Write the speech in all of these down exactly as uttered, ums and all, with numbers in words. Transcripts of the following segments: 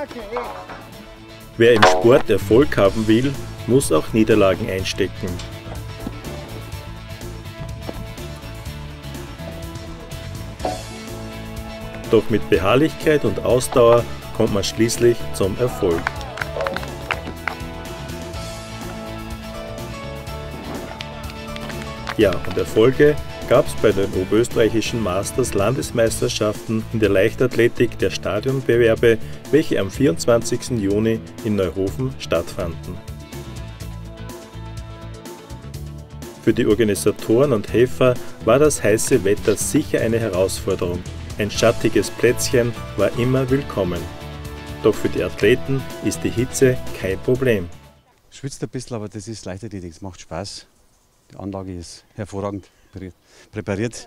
Wer im Sport Erfolg haben will, muss auch Niederlagen einstecken. Doch mit Beharrlichkeit und Ausdauer kommt man schließlich zum Erfolg. Ja, und Erfolge gab es bei den oberösterreichischen Masters Landesmeisterschaften in der Leichtathletik der Stadionbewerbe, welche am vierundzwanzigsten Juni in Neuhofen stattfanden. Für die Organisatoren und Helfer war das heiße Wetter sicher eine Herausforderung. Ein schattiges Plätzchen war immer willkommen. Doch für die Athleten ist die Hitze kein Problem. Schwitzt ein bisschen, aber das ist Leichtathletik, es macht Spaß. Die Anlage ist hervorragend präpariert.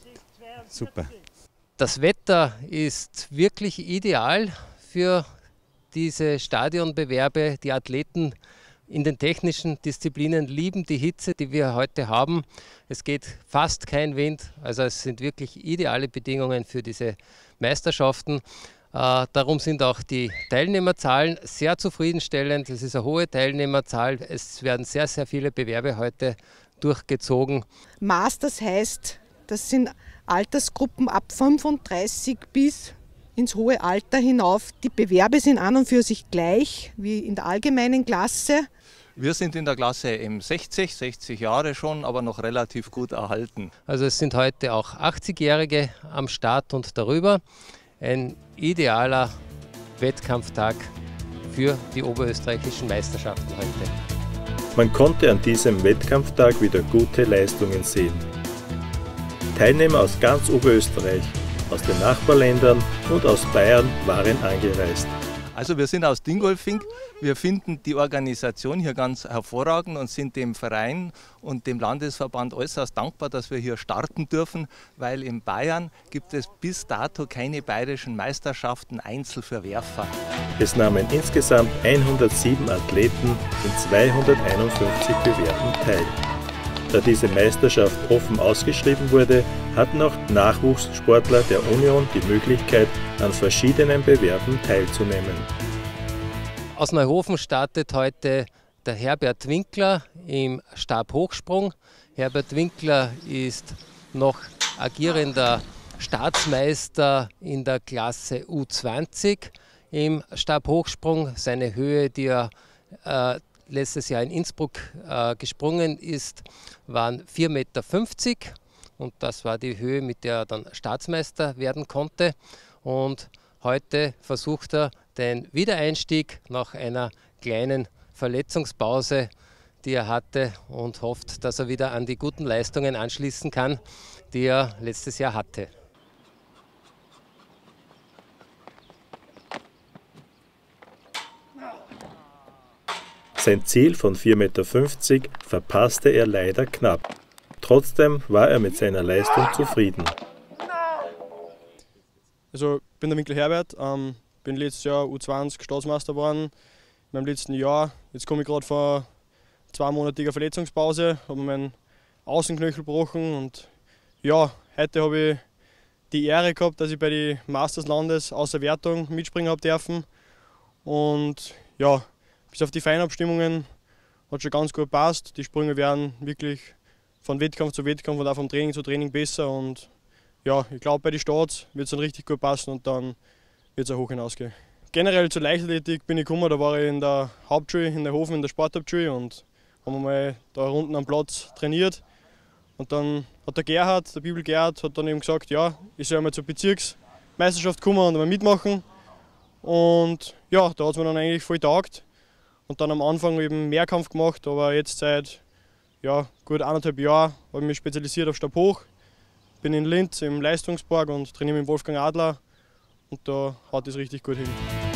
Super. Das Wetter ist wirklich ideal für diese Stadionbewerbe. Die Athleten in den technischen Disziplinen lieben die Hitze, die wir heute haben. Es geht fast kein Wind, also es sind wirklich ideale Bedingungen für diese Meisterschaften. Äh, darum sind auch die Teilnehmerzahlen sehr zufriedenstellend. Es ist eine hohe Teilnehmerzahl. Es werden sehr, sehr viele Bewerbe heute durchgezogen. Masters heißt, das sind Altersgruppen ab fünfunddreißig bis ins hohe Alter hinauf. Die Bewerbe sind an und für sich gleich wie in der allgemeinen Klasse. Wir sind in der Klasse M sechzig, sechzig Jahre schon, aber noch relativ gut erhalten. Also es sind heute auch achtzigjährige am Start und darüber. Ein idealer Wettkampftag für die oberösterreichischen Meisterschaften heute. Man konnte an diesem Wettkampftag wieder gute Leistungen sehen. Teilnehmer aus ganz Oberösterreich, aus den Nachbarländern und aus Bayern waren angereist. Also wir sind aus Dingolfing. Wir finden die Organisation hier ganz hervorragend und sind dem Verein und dem Landesverband äußerst dankbar, dass wir hier starten dürfen, weil in Bayern gibt es bis dato keine bayerischen Meisterschaften Einzel für Werfer. Es nahmen insgesamt hundertsieben Athleten in zweihunderteinundfünfzig Bewerben teil. Da diese Meisterschaft offen ausgeschrieben wurde, hatten auch Nachwuchssportler der Union die Möglichkeit, an verschiedenen Bewerben teilzunehmen. Aus Neuhofen startet heute der Herbert Winkler im Stabhochsprung. Herbert Winkler ist noch agierender Staatsmeister in der Klasse U zwanzig im Stabhochsprung. Seine Höhe, die er äh, letztes Jahr in Innsbruck äh, gesprungen ist, waren vier Meter fünfzig und das war die Höhe, mit der er dann Staatsmeister werden konnte. Und heute versucht er den Wiedereinstieg nach einer kleinen Verletzungspause, die er hatte, und hofft, dass er wieder an die guten Leistungen anschließen kann, die er letztes Jahr hatte. Sein Ziel von vier Meter fünfzig verpasste er leider knapp. Trotzdem war er mit seiner Leistung zufrieden. Also, ich bin der Winkler Herbert, ähm, bin letztes Jahr U zwanzig Staatsmeister geworden. In meinem letzten Jahr, jetzt komme ich gerade von zweimonatiger Verletzungspause, habe meinen Außenknöchel gebrochen und ja, heute habe ich die Ehre gehabt, dass ich bei den Masters Landes außer Wertung mitspringen habe dürfen. Und ja, bis auf die Feinabstimmungen hat schon ganz gut gepasst. Die Sprünge werden wirklich von Wettkampf zu Wettkampf und auch vom Training zu Training besser. Und ja, ich glaube, bei den Starts wird es dann richtig gut passen und dann wird es auch hoch hinausgehen. Generell zur Leichtathletik bin ich gekommen, da war ich in der Hauptschule, in Neuhofen, in der Sporthauptschule, und haben wir mal da unten am Platz trainiert. Und dann hat der Gerhard, der Bibel Gerhard, hat dann eben gesagt, ja, ich soll mal zur Bezirksmeisterschaft kommen und mal mitmachen. Und ja, da hat es mir dann eigentlich voll getaugt. Und dann am Anfang eben Mehrkampf gemacht, aber jetzt seit ja, gut anderthalb Jahren habe ich mich spezialisiert auf Stabhoch. Bin in Linz im Leistungspark und trainiere mit Wolfgang Adler, und da haut es richtig gut hin.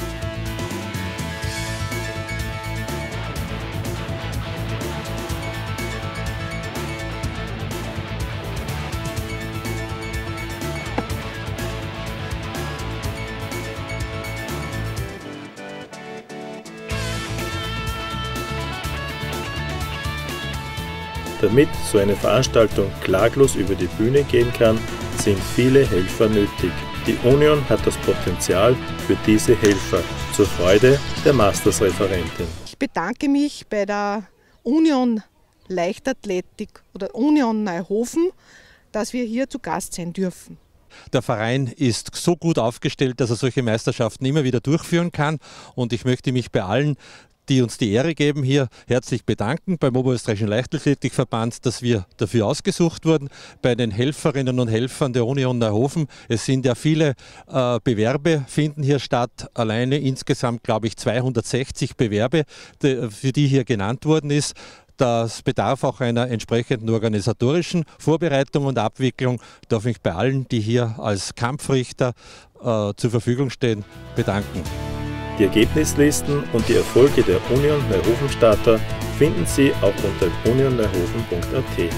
Damit so eine Veranstaltung klaglos über die Bühne gehen kann, sind viele Helfer nötig, Die Union hat das Potenzial für diese Helfer, zur Freude der Masters-Referentin. Ich bedanke mich bei der Union Leichtathletik oder Union Neuhofen, dass wir hier zu Gast sein dürfen. Der Verein ist so gut aufgestellt, dass er solche Meisterschaften immer wieder durchführen kann. Und ich möchte mich bei allen, die uns die Ehre geben, hier herzlich bedanken beim Oberösterreichischen Leichtathletikverband, dass wir dafür ausgesucht wurden, bei den Helferinnen und Helfern der Union Neuhofen. Es sind ja viele äh, Bewerbe, finden hier statt, alleine insgesamt glaube ich zweihundertsechzig Bewerbe, die, für die hier genannt worden ist. Das bedarf auch einer entsprechenden organisatorischen Vorbereitung und Abwicklung. Ich darf mich bei allen, die hier als Kampfrichter äh, zur Verfügung stehen, bedanken. Die Ergebnislisten und die Erfolge der Union Neuhofen-Starter finden Sie auch unter union neuhofen punkt a t.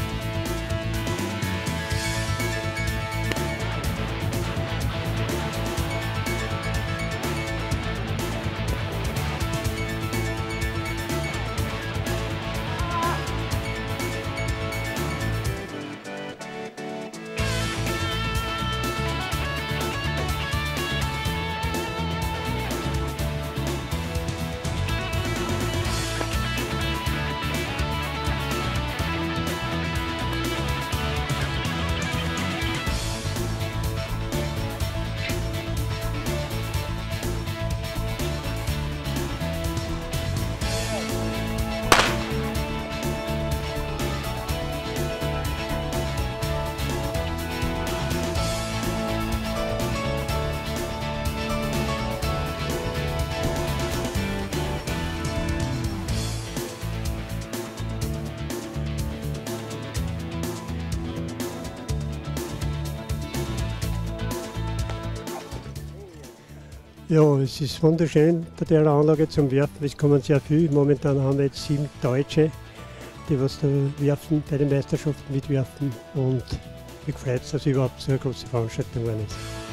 Ja, es ist wunderschön bei der Anlage zum Werfen. Es kommen sehr viele. Momentan haben wir jetzt sieben Deutsche, die was da werfen, bei den Meisterschaften mitwerfen. Und mich freut es, dass überhaupt so eine große Veranstaltung geworden ist.